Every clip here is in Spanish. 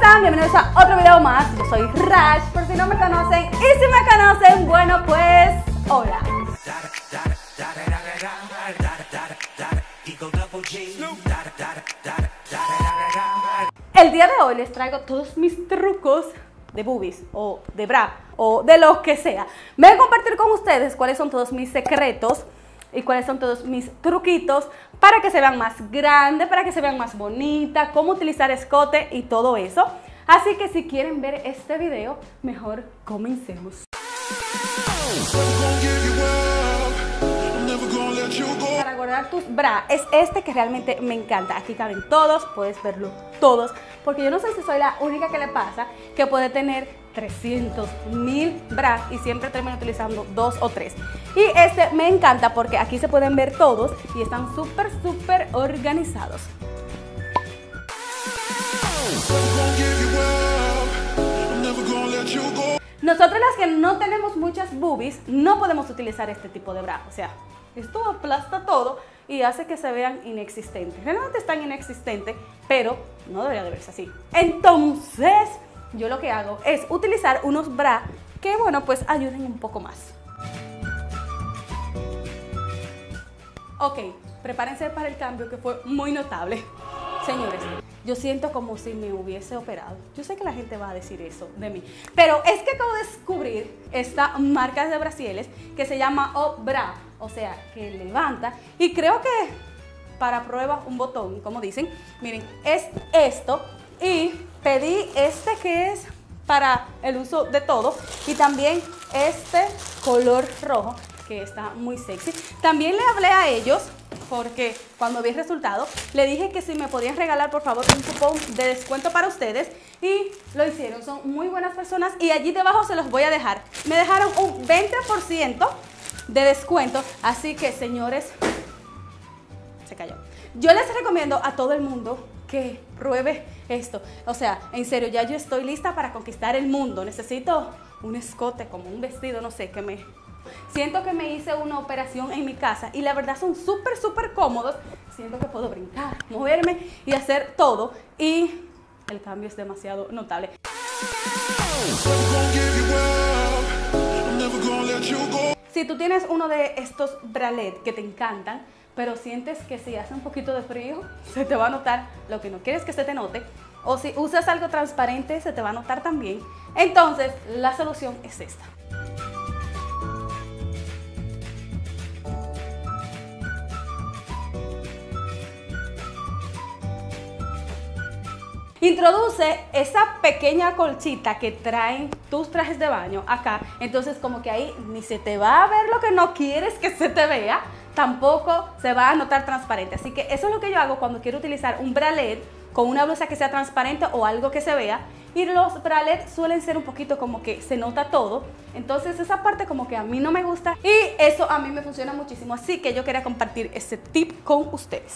están? Bienvenidos a otro video más. Yo soy Rash, por si no me conocen. Y si me conocen, bueno pues, hola. El día de hoy les traigo todos mis trucos de boobies o de bra o de lo que sea. Voy a compartir con ustedes cuáles son todos mis secretos y cuáles son todos mis truquitos para que se vean más grandes, para que se vean más bonitas, cómo utilizar escote y todo eso. Así que si quieren ver este video, mejor comencemos. Para guardar tus bra es este que realmente me encanta. Aquí caben todos, puedes verlo todos, porque yo no sé si soy la única que le pasa que puede tener 300,000 bra y siempre termino utilizando 2 o 3. Y este me encanta porque aquí se pueden ver todos y están súper organizados. Nosotros las que no tenemos muchas boobies no podemos utilizar este tipo de bra, o sea, esto aplasta todo y hace que se vean inexistentes. Realmente están inexistentes, pero no debería de verse así. Entonces, yo lo que hago es utilizar unos bra que, bueno, pues ayuden un poco más. Ok, prepárense para el cambio que fue muy notable. Señores, yo siento como si me hubiese operado. Yo sé que la gente va a decir eso de mí, pero es que acabo de descubrir esta marca de brasieres que se llama Obra, o sea, que levanta, y creo que para prueba un botón, como dicen. Miren, es esto, y pedí este que es para el uso de todo, y también este color rojo que está muy sexy. También le hablé a ellos porque cuando vi el resultado le dije que si me podían regalar por favor un cupón de descuento para ustedes, y lo hicieron. Son muy buenas personas y allí debajo se los voy a dejar. Me dejaron un 20% de descuento, así que señores, se cayó. Yo les recomiendo a todo el mundo que pruebe esto. O sea, en serio, ya yo estoy lista para conquistar el mundo. Necesito un escote, como un vestido, no sé, siento que me hice una operación en mi casa y la verdad son súper cómodos. Siento que puedo brincar, moverme y hacer todo, y el cambio es demasiado notable. Si tú tienes uno de estos bralette que te encantan, pero sientes que si hace un poquito de frío se te va a notar lo que no quieres que se te note, o si usas algo transparente se te va a notar también, entonces la solución es esta. Introduce esa pequeña colchita que traen tus trajes de baño acá, entonces como que ahí ni se te va a ver lo que no quieres que se te vea, tampoco se va a notar transparente. Así que eso es lo que yo hago cuando quiero utilizar un bralette con una blusa que sea transparente o algo que se vea, y los bralettes suelen ser un poquito como que se nota todo, entonces esa parte como que a mí no me gusta y eso a mí me funciona muchísimo, así que yo quería compartir ese tip con ustedes.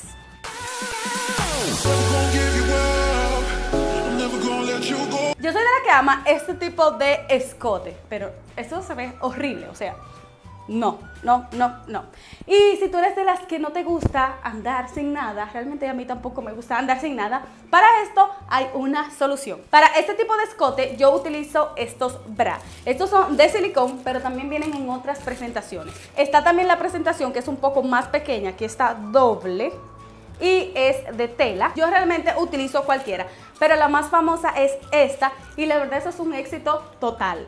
Yo soy de la que ama este tipo de escote, pero eso se ve horrible, o sea, no. Y si tú eres de las que no te gusta andar sin nada, realmente a mí tampoco me gusta andar sin nada, para esto hay una solución. Para este tipo de escote yo utilizo estos bra. Estos son de silicón, pero también vienen en otras presentaciones. Está también la presentación que es un poco más pequeña, que está doble y es de tela. Yo realmente utilizo cualquiera, pero la más famosa es esta, y la verdad eso es un éxito total.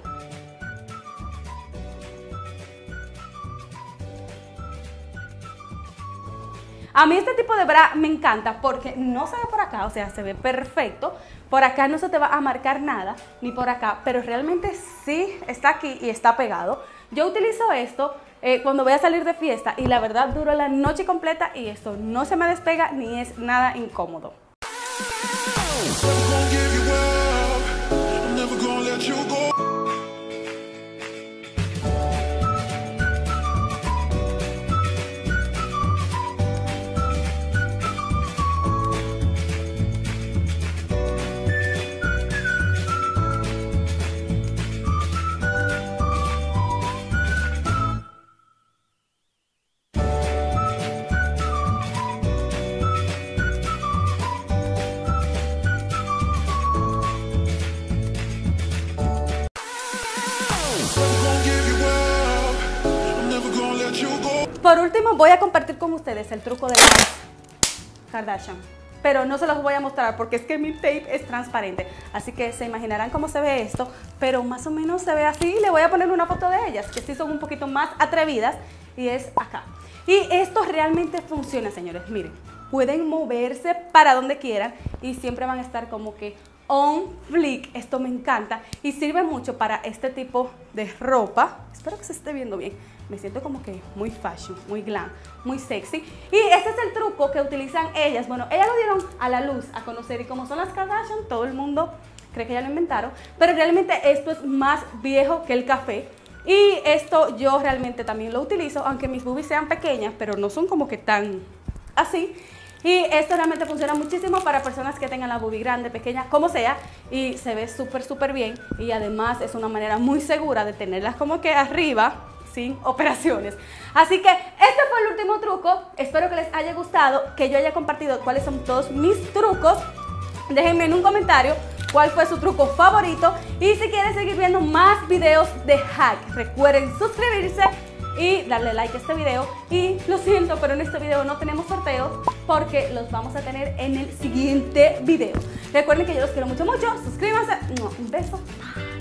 A mí este tipo de bra me encanta porque no se ve por acá, o sea, se ve perfecto. Por acá no se te va a marcar nada, ni por acá, pero realmente sí está aquí y está pegado. Yo utilizo esto cuando voy a salir de fiesta y la verdad duro la noche completa y esto no se me despega ni es nada incómodo. Por último, voy a compartir con ustedes el truco de las Kardashian. Pero no se los voy a mostrar porque es que mi tape es transparente. Así que se imaginarán cómo se ve esto, pero más o menos se ve así. Le voy a poner una foto de ellas, que sí son un poquito más atrevidas, y es acá. Y esto realmente funciona, señores. Miren, pueden moverse para donde quieran y siempre van a estar como que on flick. Esto me encanta y sirve mucho para este tipo de ropa. Espero que se esté viendo bien. Me siento como que muy fashion, muy glam, muy sexy. Y este es el truco que utilizan ellas. Bueno, ellas lo dieron a la luz a conocer, y como son las Kardashian, todo el mundo cree que ya lo inventaron. Pero realmente esto es más viejo que el café. Y esto yo realmente también lo utilizo, aunque mis boobies sean pequeñas, pero no son como que tan así. Y esto realmente funciona muchísimo para personas que tengan la boobie grande, pequeña, como sea. Y se ve súper bien. Y además es una manera muy segura de tenerlas como que arriba, sin operaciones. Así que este fue el último truco. Espero que les haya gustado, que yo haya compartido cuáles son todos mis trucos. Déjenme en un comentario cuál fue su truco favorito. Y si quieren seguir viendo más videos de hack, recuerden suscribirse y darle like a este video. Y lo siento, pero en este video no tenemos sorteos porque los vamos a tener en el siguiente video. Recuerden que yo los quiero mucho. Suscríbanse. Un beso.